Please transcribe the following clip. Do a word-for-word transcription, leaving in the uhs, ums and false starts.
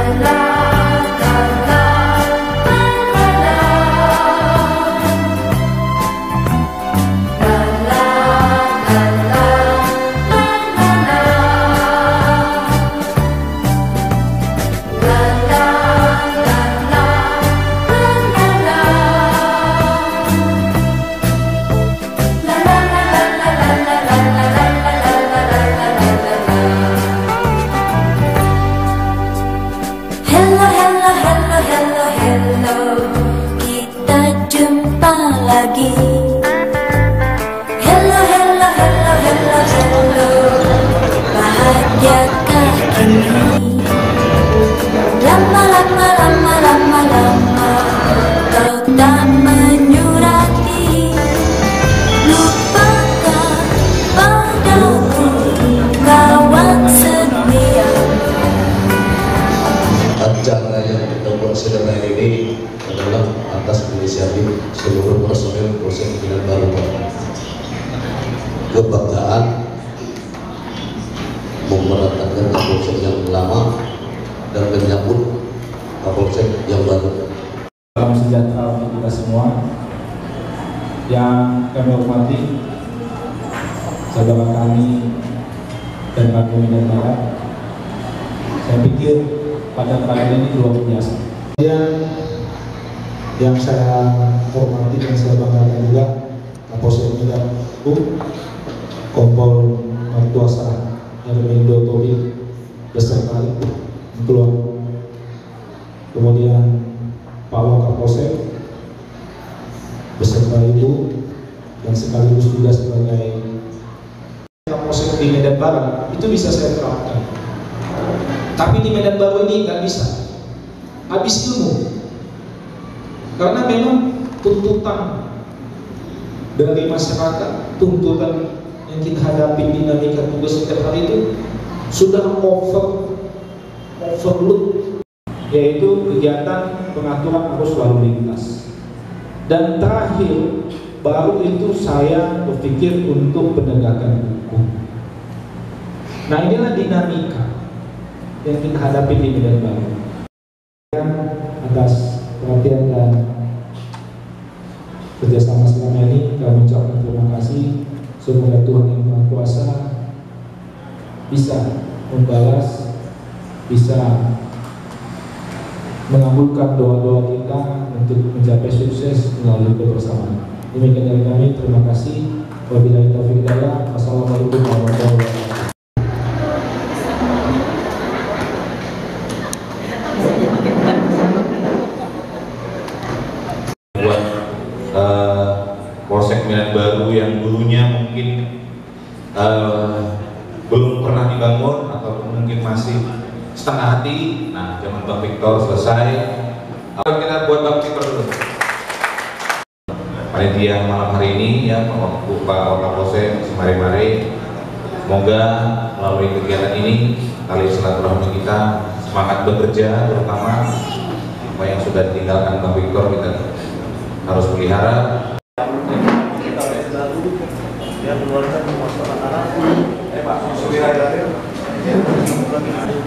lagi. Hello, hello, hello, hello, hello. Bahagiakah kini? Lama, lama, lama, lama, lama kau tak menyurati. Lupakah padaku kawan setia. Acara yang kita buat sederhana ini adalah atas inisiatif seluruh personel Polsek Medan Baru. Kebanggaan memerankan Kapolsek yang lama dan menyambut Kapolsek yang baru. Salam sejahtera untuk kita semua. Yang kami hormati saudara kami dan Bako Medan Barat. Saya pikir pada kali ini luar biasa. Yang yang saya hormati dan saya banggakan juga Kapolsek Medan Baru, Kompol Martuasa Hermindo Tobi beserta Ibu keluar, kemudian Pak Wakapolsek beserta Ibu dan sekaligus juga sebagai Kapolsek di Medan Barat itu bisa saya terapkan. Tapi di Medan Baru ini nggak bisa, habis ilmu. Karena memang tuntutan dari masyarakat, tuntutan yang kita hadapi dinamika tugas setiap hari itu sudah over overload, yaitu kegiatan pengaturan arus lalu lintas. Dan terakhir baru itu saya berpikir untuk penegakan hukum. Nah, inilah dinamika yang kita hadapi di Medan Baru. Atas perhatian dan kerjasama selama ini kami ucapkan terima kasih. Semoga Tuhan Yang Maha Kuasa bisa membalas, bisa mengabulkan doa-doa kita untuk mencapai sukses melalui kebersamaan. Demikian dari kami, terima kasih. Wabillahi taufiq hidayah. Wassalamualaikum warahmatullahi wabarakatuh. Buat uh, Polsek Medan Baru yang dulunya mungkin uh, belum pernah dibangun atau mungkin masih setengah hati. Nah, zaman Bang Victor selesai, akan kita buat Bang Victor dulu. Panitia malam hari ini ya, Pak Wakapolsek semari-mari, semoga melalui kegiatan ini tali silaturahmi kita semangat bekerja, terutama apa yang sudah ditinggalkan Bang Victor kita harus pelihara. Dia mengeluarkan masalah anak, eh Pak,